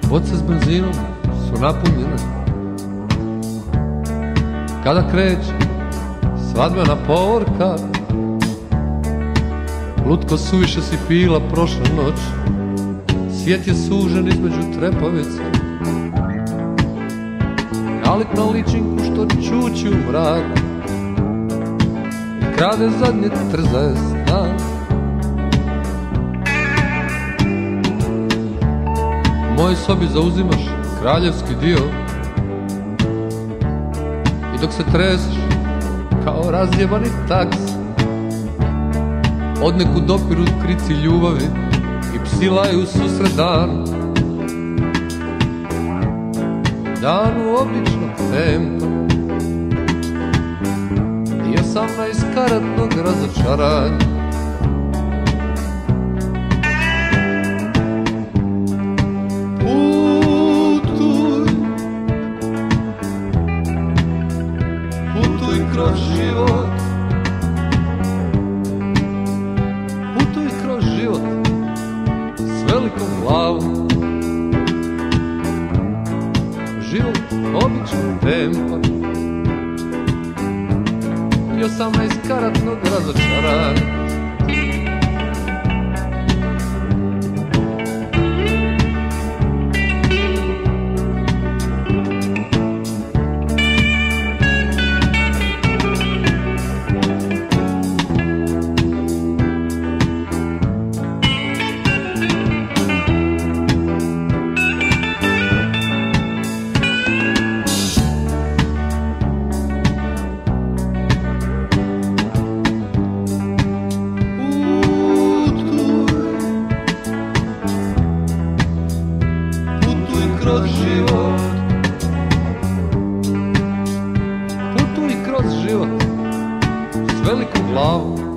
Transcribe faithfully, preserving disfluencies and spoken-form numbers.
boce s benzinom su napunjene. Kada kreće svadbena povorka, lutko suviše si pila prošle noć. Svijet je sužen između trepavice, nalik na ličinku što čuči u mraku i krade zadnje trzaje sna. U mojoj sobi zauzimaš kraljevski dio i dok se treseš kao razjebani taks, odnekud dopiru krici ljubavi i psi laju susret danu, danu običnog tempa i osamnaest karatnog razočaranja. Putuj, putuj kroz život, putuj kroz život s velikom glavom. Život običnog tempa i osamnaest karatnog razočaranja. Kroz život, putuj kroz život s velikom glavom.